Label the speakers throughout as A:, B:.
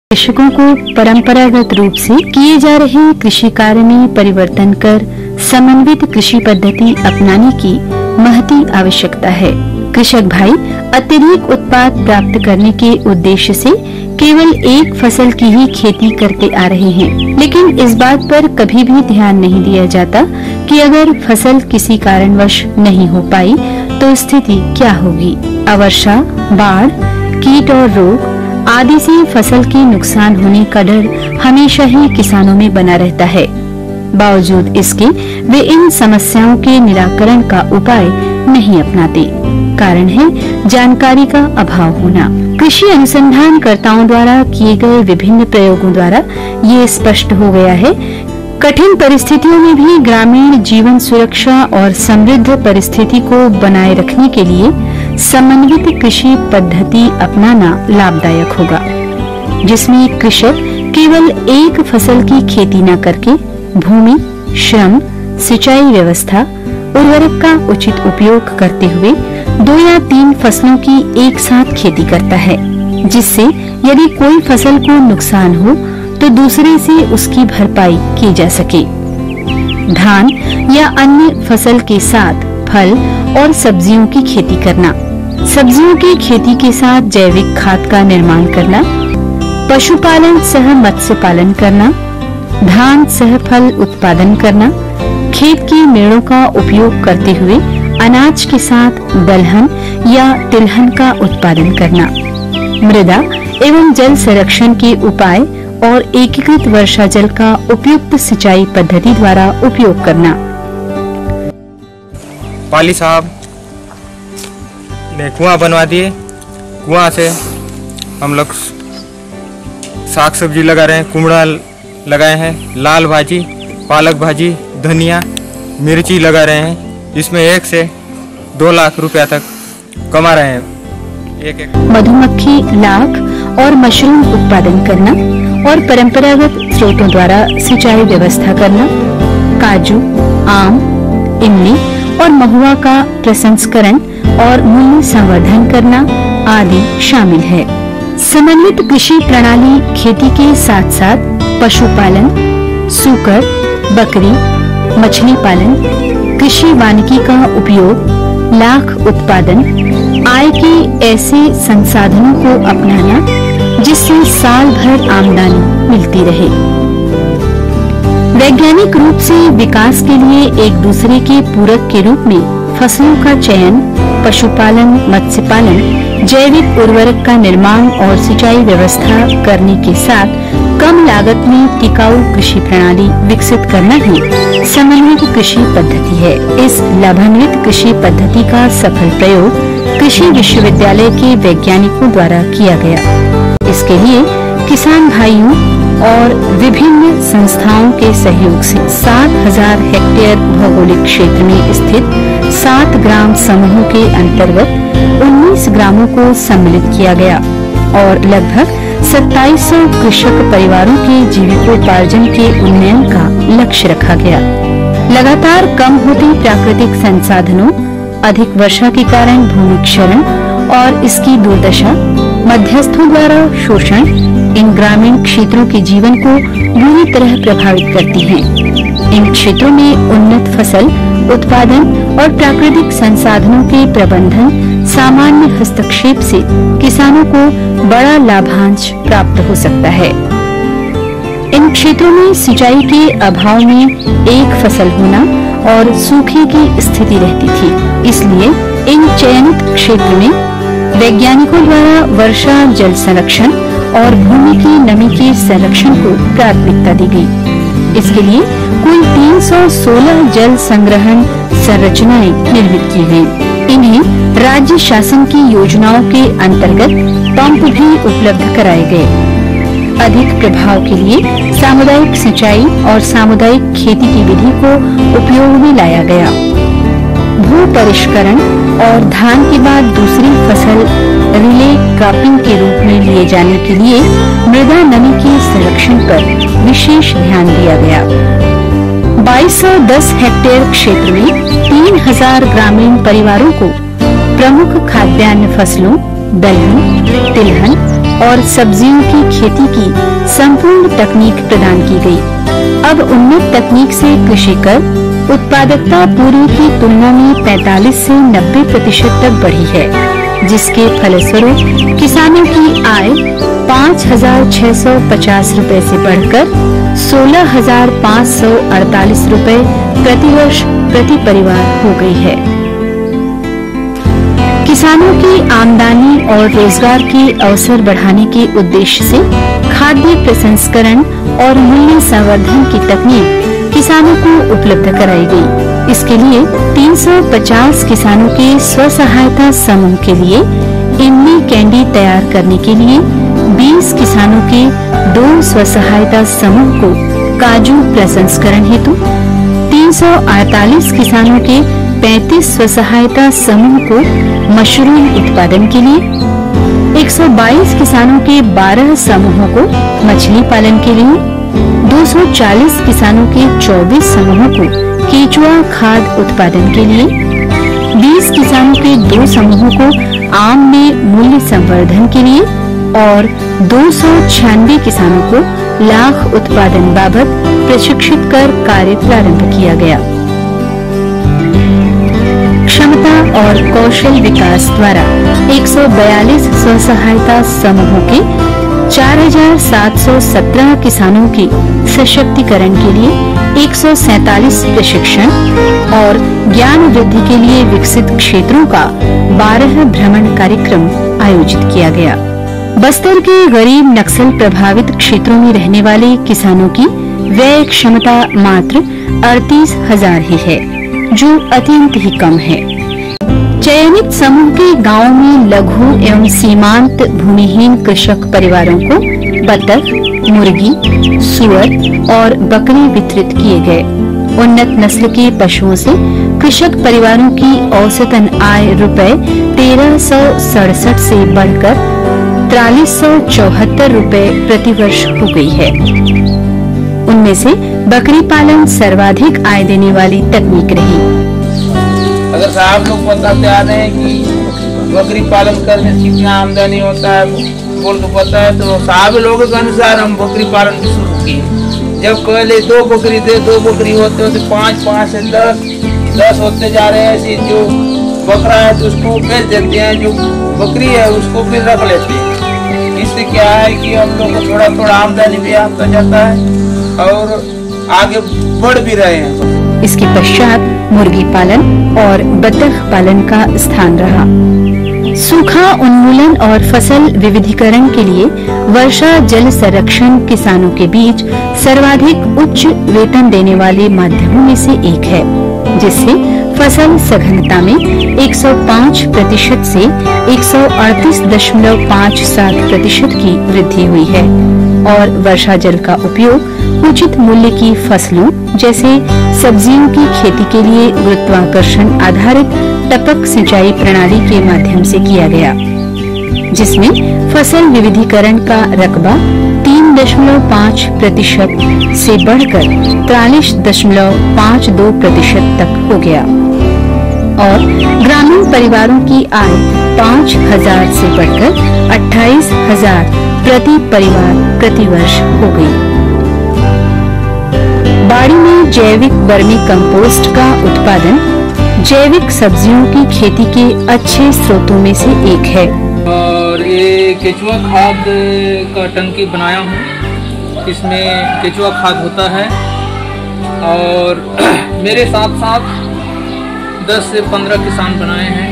A: कृषकों को परंपरागत रूप से किए जा रहे कृषि कार्य में परिवर्तन कर समन्वित कृषि पद्धति अपनाने की महती आवश्यकता है। कृषक भाई अत्यधिक उत्पाद प्राप्त करने के उद्देश्य से केवल एक फसल की ही खेती करते आ रहे हैं, लेकिन इस बात पर कभी भी ध्यान नहीं दिया जाता कि अगर फसल किसी कारणवश नहीं हो पाई तो स्थिति क्या होगी। अवर्षा, बाढ़, कीट और रोग आदि से फसल के नुकसान होने का डर हमेशा ही किसानों में बना रहता है। बावजूद इसके वे इन समस्याओं के निराकरण का उपाय नहीं अपनाते। कारण है जानकारी का अभाव होना। कृषि अनुसंधानकर्ताओं द्वारा किए गए विभिन्न प्रयोगों द्वारा ये स्पष्ट हो गया है, कठिन परिस्थितियों में भी ग्रामीण जीवन सुरक्षा और समृद्ध परिस्थिति को बनाए रखने के लिए समन्वित कृषि पद्धति अपनाना लाभदायक होगा, जिसमें कृषक केवल एक फसल की खेती न करके भूमि, श्रम, सिंचाई व्यवस्था, उर्वरक का उचित उपयोग करते हुए 2 या 3 फसलों की एक साथ खेती करता है, जिससे यदि कोई फसल को नुकसान हो तो दूसरे से उसकी भरपाई की जा सके। धान या अन्य फसल के साथ फल और सब्जियों की खेती करना, सब्जियों की खेती के साथ जैविक खाद का निर्माण करना, पशुपालन सह मत्स्य पालन करना, धान सह फल उत्पादन करना, खेत की मेड़ों का उपयोग करते हुए अनाज के साथ दलहन या तिलहन का उत्पादन करना, मृदा एवं जल संरक्षण के उपाय और एकीकृत वर्षा जल का उपयुक्त सिंचाई पद्धति द्वारा उपयोग करना।
B: पाली साहब ने कुआं बनवा दिए। कुआं से हम लोग साग सब्जी लगा रहे हैं, कुमड़ा लगाए हैं, लाल भाजी, पालक भाजी, धनिया, मिर्ची लगा रहे हैं। इसमें 1 से 2 लाख रुपया तक कमा रहे हैं। एक
A: मधुमक्खी, लाख और मशरूम उत्पादन करना और परंपरागत स्रोतों द्वारा सिंचाई व्यवस्था करना, काजू, आम, इमली और महुआ का प्रसंस्करण और मूल्य संवर्धन करना आदि शामिल है। समन्वित कृषि प्रणाली खेती के साथ साथ पशुपालन, सूकर, बकरी, मछली पालन, कृषि वानिकी का उपयोग, लाख उत्पादन, आय के ऐसे संसाधनों को अपनाना जिससे साल भर आमदनी मिलती रहे। वैज्ञानिक रूप से विकास के लिए एक दूसरे के पूरक के रूप में फसलों का चयन, पशुपालन, मत्स्य पालन, जैविक उर्वरक का निर्माण और सिंचाई व्यवस्था करने के साथ कम लागत में टिकाऊ कृषि प्रणाली विकसित करना ही समन्वित कृषि पद्धति है। इस लाभान्वित कृषि पद्धति का सफल प्रयोग कृषि विश्वविद्यालय के वैज्ञानिकों द्वारा किया गया। इसके लिए किसान भाइयों और विभिन्न संस्थाओं के सहयोग से 7000 हेक्टेयर भौगोलिक क्षेत्र में स्थित 7 ग्राम समूहों के अंतर्गत 19 ग्रामों को सम्मिलित किया गया और लगभग 2700 कृषक परिवारों के जीविकोपार्जन के उन्नयन का लक्ष्य रखा गया। लगातार कम होते प्राकृतिक संसाधनों, अधिक वर्षा के कारण भूमि क्षरण और इसकी दुर्दशा, मध्यस्थों द्वारा शोषण इन ग्रामीण क्षेत्रों के जीवन को बुरी तरह प्रभावित करती हैं। इन क्षेत्रों में उन्नत फसल उत्पादन और प्राकृतिक संसाधनों के प्रबंधन सामान्य हस्तक्षेप से किसानों को बड़ा लाभांश प्राप्त हो सकता है। इन क्षेत्रों में सिंचाई के अभाव में एक फसल होना और सूखे की स्थिति रहती थी, इसलिए इन चयनित क्षेत्र में वैज्ञानिकों द्वारा वर्षा जल संरक्षण और भूमि की नमी के संरक्षण को प्राथमिकता दी गई। इसके लिए कुल 316 जल संग्रहण संरचनाएं निर्मित की गयी। इन्हें राज्य शासन की योजनाओं के अंतर्गत पंप भी उपलब्ध कराए गए। अधिक प्रभाव के लिए सामुदायिक सिंचाई और सामुदायिक खेती की विधि को उपयोग में लाया गया। भू परिष्करण और धान के बाद दूसरी फसल रिले क्रॉपिंग के रूप में लिए जाने के लिए मृदा नमी के संरक्षण पर विशेष ध्यान दिया गया। 2210 हेक्टेयर क्षेत्र में 3000 ग्रामीण परिवारों को प्रमुख खाद्यान्न फसलों दलहन, तिलहन, और सब्जियों की खेती की संपूर्ण तकनीक प्रदान की गई। अब उन्नत तकनीक से कृषि कर उत्पादकता पूर्व की तुलना में 45 से 90% तक बढ़ी है, जिसके फलस्वरूप किसानों की आय 5,650 रुपए से बढ़कर 16,548 रुपए प्रति वर्ष प्रति परिवार हो गई है। किसानों की आमदनी और रोजगार के अवसर बढ़ाने के उद्देश्य से खाद्य प्रसंस्करण और मूल्य संवर्धन की तकनीक किसानों को उपलब्ध कराई गई। इसके लिए 350 किसानों के स्व सहायता समूह के लिए इमली कैंडी तैयार करने के लिए 20 किसानों के 2 स्व सहायता समूह को काजू प्रसंस्करण हेतु, 348 किसानों के 35 स्व सहायता समूह को मशरूम उत्पादन के लिए, 122 किसानों के 12 समूहों को मछली पालन के लिए, 240 किसानों के 24 समूहों को केचुआ खाद उत्पादन के लिए, 20 किसानों के 2 समूहों को आम में मूल्य संवर्धन के लिए और 296 किसानों को लाख उत्पादन बाबत प्रशिक्षित कर कार्य प्रारंभ किया गया। क्षमता और कौशल विकास द्वारा 142 स्व सहायता समूहों के 4,717 किसानों के सशक्तिकरण के लिए 147 प्रशिक्षण और ज्ञान वृद्धि के लिए विकसित क्षेत्रों का 12 भ्रमण कार्यक्रम आयोजित किया गया। बस्तर के गरीब नक्सल प्रभावित क्षेत्रों में रहने वाले किसानों की व्यय क्षमता मात्र 38,000 ही है, जो अत्यंत ही कम है। चयनित समूह के गांवों में लघु एवं सीमांत भूमिहीन कृषक परिवारों को बतख, मुर्गी, सुअर और बकरी वितरित किए गए। उन्नत नस्ल के पशुओं से कृषक परिवारों की औसतन आय रुपए 1367 से बढ़कर 4374 रुपए प्रति वर्ष हो गई है। उनमें से बकरी पालन सर्वाधिक आय देने वाली तकनीक रही।
C: अगर साहब लोग बताते आ रहे हैं कि बकरी पालन करने से कितना आमदनी होता है बोल के पता है, तो साहब लोगों के अनुसार हम बकरी पालन भी शुरू किए। जब पहले 2 बकरी थे, 2 बकरी होते होते 5 से 10 होते जा रहे हैं। ऐसे जो बकरा है तो उसको बेच देते हैं, जो बकरी है उसको फिर रख लेते हैं। इससे क्या है कि हम लोग को थोड़ा थोड़ा आमदनी भी आता जाता है और आगे बढ़ भी रहे हैं।
A: इसके पश्चात मुर्गी पालन और बतख पालन का स्थान रहा। सूखा उन्मूलन और फसल विविधीकरण के लिए वर्षा जल संरक्षण किसानों के बीच सर्वाधिक उच्च वेतन देने वाले माध्यमों में से एक है, जिससे फसल सघनता में 105% से 138.57% की वृद्धि हुई है और वर्षा जल का उपयोग उचित मूल्य की फसलों जैसे सब्जियों की खेती के लिए गुरुत्वाकर्षण आधारित टपक सिंचाई प्रणाली के माध्यम से किया गया, जिसमें फसल विविधीकरण का रकबा 3.5% से बढ़कर 43.52% तक हो गया और ग्रामीण परिवारों की आय 5,000 से बढ़कर 28,000 प्रति परिवार प्रति वर्ष हो गई। बाड़ी में जैविक वर्मी कंपोस्ट का उत्पादन जैविक सब्जियों की खेती के अच्छे स्रोतों में से एक है।
C: और ये केचुआ खाद का टंकी बनाया हूँ, इसमें केचुआ खाद होता है और मेरे साथ साथ 10 से 15 किसान बनाए हैं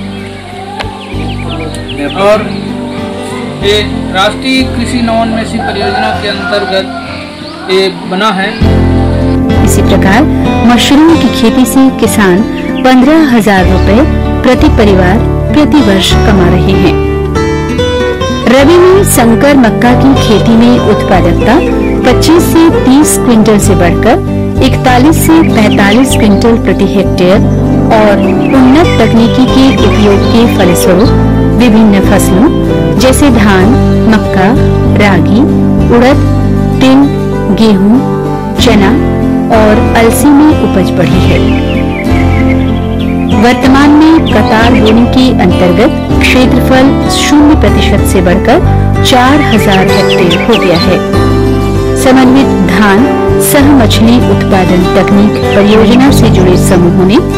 C: और ये राष्ट्रीय कृषि नवोन्मेषी परियोजना के अंतर्गत ये बना है।
A: इसी प्रकार मशरूम की खेती से किसान 15,000 रुपए प्रति परिवार प्रति वर्ष कमा रहे हैं। रबी में संकर मक्का की खेती में उत्पादकता 25 से 30 क्विंटल से बढ़कर 41 से 45 क्विंटल प्रति हेक्टेयर और उन्नत तकनीकी के उपयोग के फलस्वरूप विभिन्न फसलों जैसे धान, मक्का, रागी, उड़द, तिल, गेहूं, चना और अलसी में उपज बढ़ी है। वर्तमान में कतार बोनी के अंतर्गत क्षेत्रफल 0% से बढ़कर 4000 हेक्टेयर हो गया है। समन्वित धान सह मछली उत्पादन तकनीक परियोजना से जुड़े समूहों ने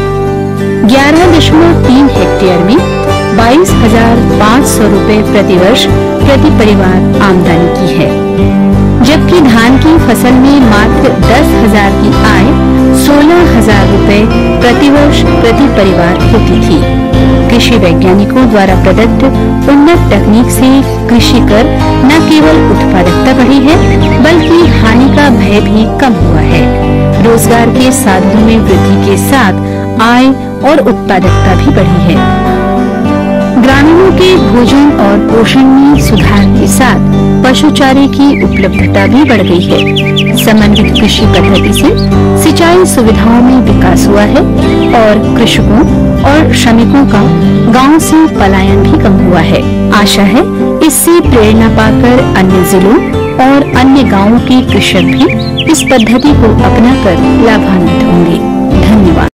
A: 11.3 हेक्टेयर में 22,500 रुपए प्रतिवर्ष प्रति परिवार आमदनी की है, जबकि धान की फसल में मात्र 10,000 की आय 16,000 रुपए प्रतिवर्ष प्रति परिवार होती थी। कृषि वैज्ञानिकों द्वारा प्रदत्त उन्नत तकनीक से कृषि कर न केवल उत्पादकता बढ़ी है, बल्कि हानि का भय भी कम हुआ है। रोजगार के साधनों में वृद्धि के साथ आय और उत्पादकता भी बढ़ी है। ग्रामीणों के भोजन और पोषण में सुधार के साथ पशु चारे की उपलब्धता भी बढ़ गई है। समन्वित कृषि पद्धति से सिंचाई सुविधाओं में विकास हुआ है और कृषकों और श्रमिकों का गांव से पलायन भी कम हुआ है। आशा है इससे प्रेरणा पाकर अन्य जिलों और अन्य गांवों के कृषक भी इस पद्धति को अपनाकर लाभान्वित होंगे।